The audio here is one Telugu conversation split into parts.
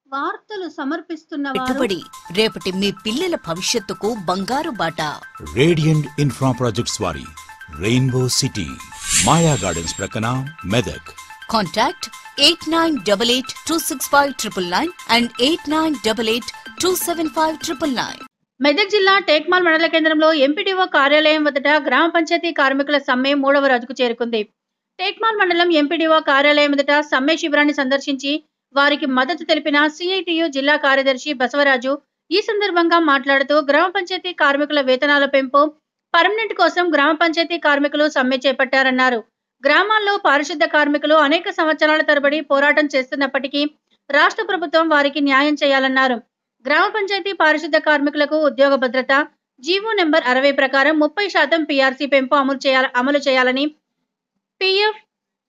వార్తలు సమర్పిస్తున్నవారు పెట్టుబడి రేపటి మీ పిల్లల భవిష్యత్తుకు బంగారు బాట. రేడియంట్ ఇన్ఫ్రా ప్రాజెక్ట్స్ వారి రెయిన్బో సిటీ మాయా గార్డెన్స్ ప్రక్కన మెదక్. Contact 8988265999 and 8988275999. మెదక్ జిల్లా టేక్మాల్ మండల కేంద్రంలో ఎంపీడీఓ కార్యాలయం వద్ద గ్రామ పంచాయతీ కార్మికుల సమ్మె 3వ రోజుకు చేరుకుంది. టేక్మాల్ మండలం ఎంపీడీఓ కార్యాలయం వద్ద సమ్మె శిబిరాన్ని సందర్శించి వారికి మద్దతు తెలిపిన సిఐటియు జిల్లా కార్యదర్శి బసవరాజు ఈ సందర్భంగా మాట్లాడుతూ గ్రామ పంచాయతీ కార్మికుల వేతనాల పెంపు, పర్మనెంట్ కోసం గ్రామ పంచాయతీ కార్మికులు సమ్మె చేపట్టారన్నారు. గ్రామాల్లో పారిశుద్ధ కార్మికులు అనేక సంవత్సరాల తరబడి పోరాటం చేస్తున్నప్పటికీ రాష్ట్ర ప్రభుత్వం వారికి న్యాయం చేయాలన్నారు. గ్రామ పంచాయతీ పారిశుద్ధ కార్మికులకు ఉద్యోగ భద్రత, జీవో నెంబర్ 60 ప్రకారం 30% పీఆర్సీ పెంపు అమలు చేయాలని, పీఎఫ్,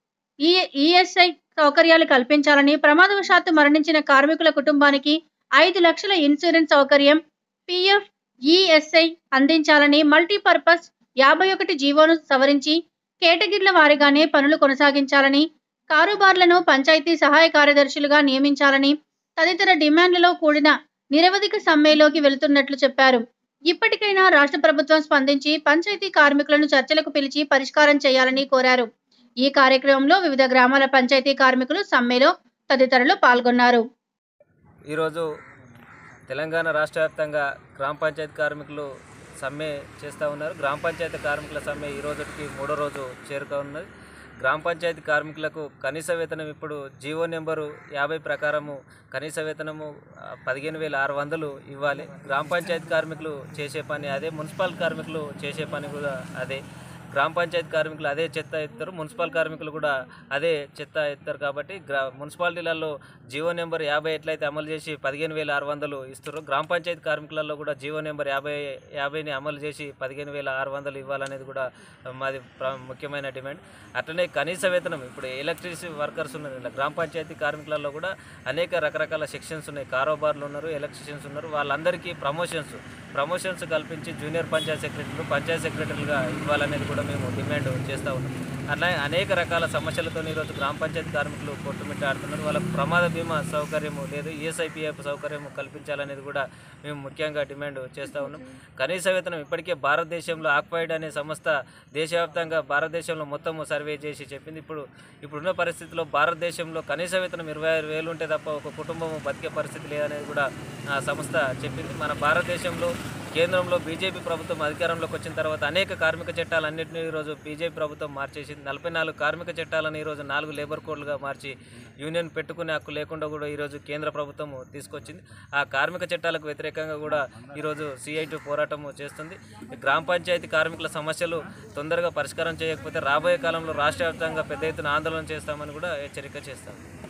ఈఎస్ఐ సౌకర్యాలు కల్పించాలని, ప్రమాదవశాత్తు మరణించిన కార్మికుల కుటుంబానికి 5 లక్షల ఇన్సూరెన్స్ సౌకర్యం, పీఎఫ్, ఈఎస్ఐ అందించాలని, మల్టీపర్పస్ 51 జీవోను సవరించి కేటగిరీల వారీగానే పనులు కొనసాగించాలని, కారుబార్లను పంచాయతీ సహాయ కార్యదర్శులుగా నియమించాలని తదితర డిమాండ్లలో కూడిన నిరవధిక సమ్మెలోకి వెళుతున్నట్లు చెప్పారు. ఇప్పటికైనా రాష్ట్ర ప్రభుత్వం స్పందించి పంచాయతీ కార్మికులను చర్చలకు పిలిచి పరిష్కారం చేయాలని కోరారు. ఈ కార్యక్రమంలో వివిధ గ్రామాల పంచాయతీ కార్మికులు సమ్మెలో తదితరులు పాల్గొన్నారు. ఈరోజు తెలంగాణ రాష్ట్ర వ్యాప్తంగా గ్రామ పంచాయతీ కార్మికులు సమ్మె చేస్తూ ఉన్నారు. గ్రామ పంచాయతీ కార్మికుల సమ్మె ఈ రోజుకి 3వ రోజు చేరుకున్నది. గ్రామ పంచాయతీ కార్మికులకు కనీస వేతనం ఇప్పుడు జీవో నెంబరు 50 ప్రకారము కనీస వేతనము 15,600 ఇవ్వాలి. గ్రామ పంచాయతీ కార్మికులు చేసే పని అదే, మున్సిపల్ కార్మికులు చేసే పని కూడా అదే. గ్రామ పంచాయతీ కార్మికులు అదే చెత్త ఎత్తారు, మున్సిపల్ కార్మికులు కూడా అదే చెత్త ఎత్తారు. కాబట్టి మున్సిపాలిటీలలో జీవో నెంబర్ 50 ఎట్లయితే అమలు చేసి 15,600 ఇస్తారు, గ్రామ పంచాయతీ కార్మికులలో కూడా జీవో నెంబర్ 50ని అమలు చేసి 15,600 ఇవ్వాలనేది కూడా మాది ముఖ్యమైన డిమాండ్. అట్లనే కనీస వేతనం, ఇప్పుడు ఎలక్ట్రిసిటీ వర్కర్స్ ఉన్నారు, ఇలా గ్రామ పంచాయతీ కార్మికులలో కూడా అనేక రకరకాల సెక్షన్స్ ఉన్నాయి. కారోబార్లు ఉన్నారు, ఎలక్ట్రీషియన్స్ ఉన్నారు, వాళ్ళందరికీ ప్రమోషన్స్ కల్పించి జూనియర్ పంచాయత్ సెక్రటరీలుగా ఇవ్వాలనేది కూడా మేము డిమాండ్ చేస్తూ ఉన్నాం. అట్లా అనేక రకాల సమస్యలతో ఈరోజు గ్రామ పంచాయతీ కార్మికులు కొట్టుమిట్టాడుతున్నారు. వాళ్ళకు ప్రమాద బీమా సౌకర్యము లేదు, ఈఎస్ఐపిఎఫ్ సౌకర్యం కల్పించాలనేది కూడా మేము ముఖ్యంగా డిమాండ్ చేస్తూ ఉన్నాం. కనీస వేతనం ఇప్పటికే భారతదేశంలో ఆక్వైడ్ అనే సంస్థ దేశవ్యాప్తంగా భారతదేశంలో మొత్తం సర్వే చేసి చెప్పింది. ఇప్పుడున్న పరిస్థితిలో భారతదేశంలో కనీస వేతనం 26,000 ఉంటే తప్ప ఒక కుటుంబం బతికే పరిస్థితి లేదనేది కూడా ఆ సంస్థ చెప్పింది. మన భారతదేశంలో కేంద్రంలో బీజేపీ ప్రభుత్వం అధికారంలోకి వచ్చిన తర్వాత అనేక కార్మిక చట్టాలన్నింటినీ ఈరోజు బీజేపీ ప్రభుత్వం మార్చేసింది. 44 కార్మిక చట్టాలను ఈరోజు 4 లేబర్ కోడ్లుగా మార్చి యూనియన్ పెట్టుకునే హక్కు లేకుండా కూడా ఈరోజు కేంద్ర ప్రభుత్వం తీసుకొచ్చింది. ఆ కార్మిక చట్టాలకు వ్యతిరేకంగా కూడా ఈరోజు సిఐటి పోరాటం చేస్తుంది. గ్రామ పంచాయతీ కార్మికుల సమస్యలు తొందరగా పరిష్కారం చేయకపోతే రాబోయే కాలంలో రాష్ట్ర వ్యాప్తంగా పెద్ద ఎత్తున ఆందోళన చేస్తామని కూడా హెచ్చరిక చేస్తాం.